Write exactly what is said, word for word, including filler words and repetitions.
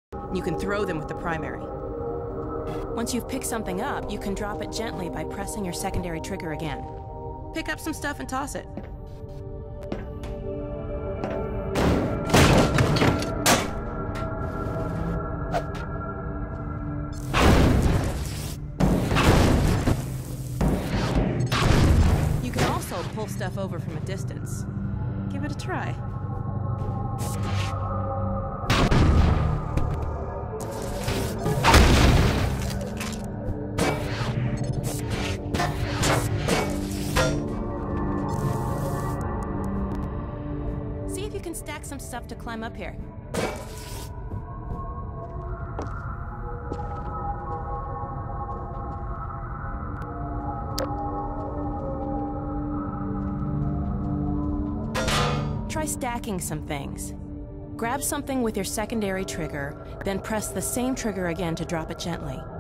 You can throw them with the primary. Once you've picked something up, you can drop it gently by pressing your secondary trigger again. Pick up some stuff and toss it. You can also pull stuff over from a distance. Give it a try. See if you can stack some stuff to climb up here. Try stacking some things. Grab something with your secondary trigger, then press the same trigger again to drop it gently.